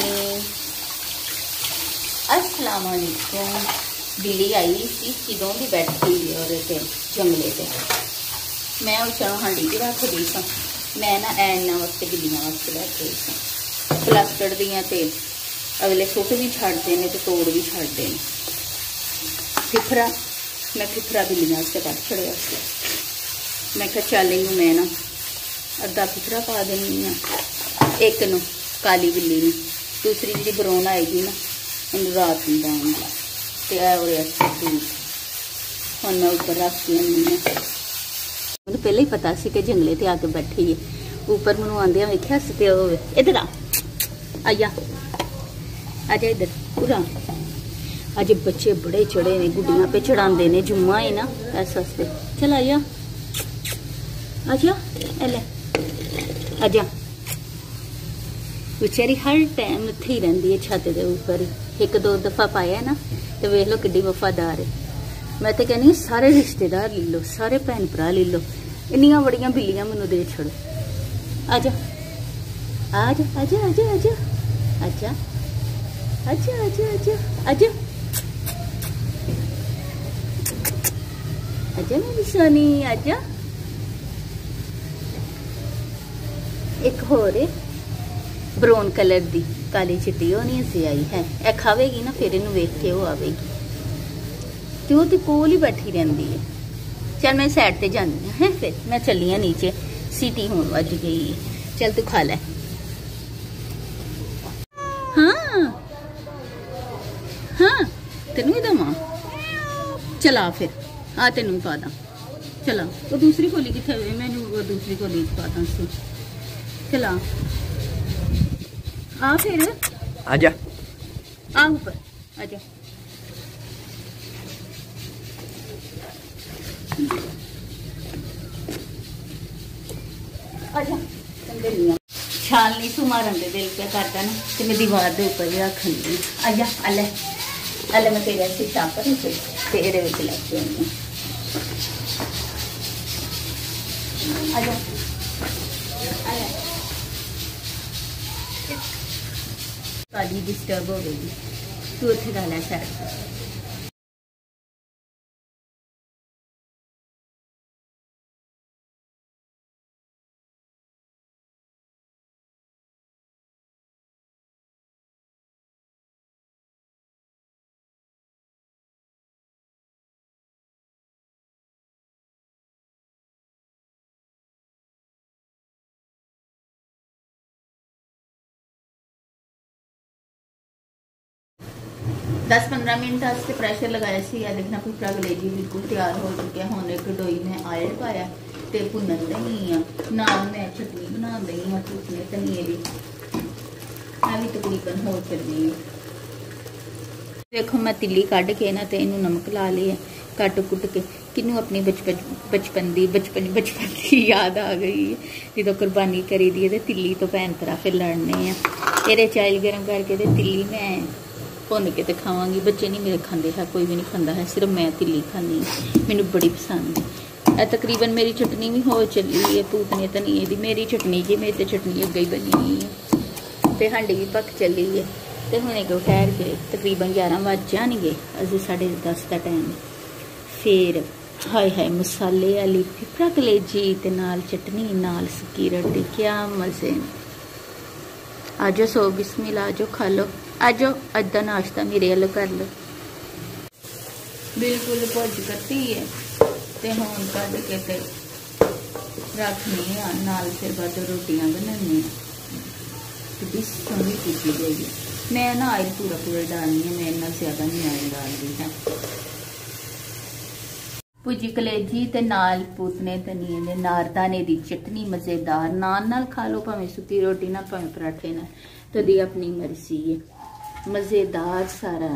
अस्सलाम वालेकुम। बिल्ली आई सी किदों की बैठी और जंगले से मैं उसनों हांडी च रख दी सा। मैं ना इन्होंने वास्ते बिल्लियां वास्ते लैके आई सी प्लास्टिक दियां ते अगले सुट भी छड्डदे ने ते तोड़ भी छड्डदे ने। फिफरा मैं फिफरा बिल्लियां वास्ते कट छड़िया सी। मैं कहा चल इनू मैं ना अद्धा फिफरा पा देनी है, एक नू काली बिल्ली नू, दूसरी जी ब्राउन आएगी ना उन्हें रात में पाऊंगी। तो और हम मैं ऊपर रख दी। मैंने पहले ही पता सी कि जंगले ते आके बैठी है। ऊपर मैनू आंदे वेख्या सी ते इधर आजा आजा इधर पूरा। अज बच्चे बड़े चढ़े ने, गुड्डियां पे चढ़ाते ने, जुम्मा है ना इस वास्ते। चल आजा आजा एले आजा। बेचारी हर टाइम इत्थे ही रहिंदी है छत के ऊपर ही। एक दो दफा पाया ना तो वेख लो किड्डी वफादार है। मैं तो कहनी सारे रिश्तेदार ले लो, सारे भैन भरा ले लो, इन्नियां बड़ियां बिल्लियां मैनू दे छोड़ो। आजा आजा आजा आजा आजा आजा आजा आजा आजा आजा आजा मेरी सोनी आजा। एक होर है ब्राउन कलर दी काली चिट्टी होनी सी आई है। ए खावेगी ना फिर इनू वेख के वो आवेगी तो वो तो कोल ही बैठी रहती है। चल मैं साइड ते जानी है, फिर मैं चली हाँ नीचे, सीटी होने वज गई है। चल तू खा ले। हाँ हाँ तेनू ही दवा। चला फिर आ तेनू पा दा। चला वो दूसरी कोली कितने मैनू वो दूसरी कोली पा दा। चला आ फिर आजा आ ऊपर आजा। आजा छाल नहीं तू मारन दे दिल पे करता ना तो मैं दीवार के ऊपर ही रख ली। आजा अले अले मैं तेरे शीशा पर तेरे विच लैके आनी। आजा अले काली डिस्टर्ब हो गई तू उथे ला लै साइड। दस 15 मिनट वास्ते प्रेशर लगाया सी। देखना फिफरा कलेजी बिल्कुल तैयार हो चुके हैं। हुण एक डोई में आयल पाया तो भुनन दई हाँ, नाल मैं चटनी बना दई हाँ पुदीने धनिए की। मैं भी तकरीबन हो चली है। देखो मैं तिल्ली कढ़ के ना तो इनू नमक ला लिया कट कुट के। किनू अपनी बचपन की याद आ गई है जो कुर्बानी करी दी है। तिल्ली तो भैन भरा फिर लड़ने हैं। ये चाइल गर्म करके तिल्ली मैं भुन के तो खावांगी। बच्चे नहीं मेरे खाते है, कोई भी नहीं खाता है, सिर्फ मैं तिल्ली खानी। मैनू बड़ी पसंद है। तकरीबन मेरी चटनी भी हो चली है पूतने धनिए की। मेरी चटनी जी मेरी तो चटनी अगे ही बनी हुई है तो हांडी भी पक चली है। तो हुणे को ठहर के तकरीबन 11 बज जाएंगे, अभी 10:30 का टाइम। फिर हाय हाय मसाले वाली फिफरा कलेजी ते नाल चटनी नाल सुक्की रोटी, क्या मजे। आजो सो बिस्मिल्लाह, आजो खा लो, आजो अद्धा नाश्ता मेरे वालों कर लो। बिल्कुल भुज कती है तो हुण कढ़ के ते रखनी है नाल। फिर बाद रोटियां बनानी कितनी सोहनी की गई है। मैं ना आयल पूरा डालनी है, मैं इन्ना ज्यादा नहीं आयल डालती है। भुजी कलेजी ते नाल पूतने धनिए दे नारदाने दी चटनी मजेदार। नान खा लो, भावें सुक्की रोटी ना, भावें पराठे ना, तो दी अपनी मर्जी है। मजेदार सारा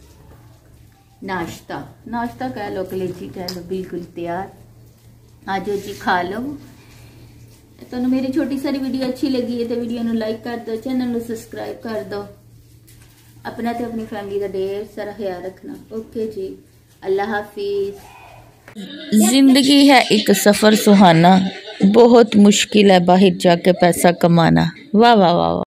नाश्ता कह लो, कलेजी कह लो, बिल्कुल तैयार। आजो जी खा लो। तो मेरी छोटी सारी वीडियो अच्छी लगी है तो वीडियो नू लाइक कर दो, चैनल नू सब्सक्राइब कर दो। अपना तो अपनी फैमिली का ढेर सारा ख्याल रखना। ओके जी, अल्लाह हाफिज। जिंदगी है एक सफर सुहाना, बहुत मुश्किल है बाहर जाके पैसा कमाना। वाह वाह वाह वाह।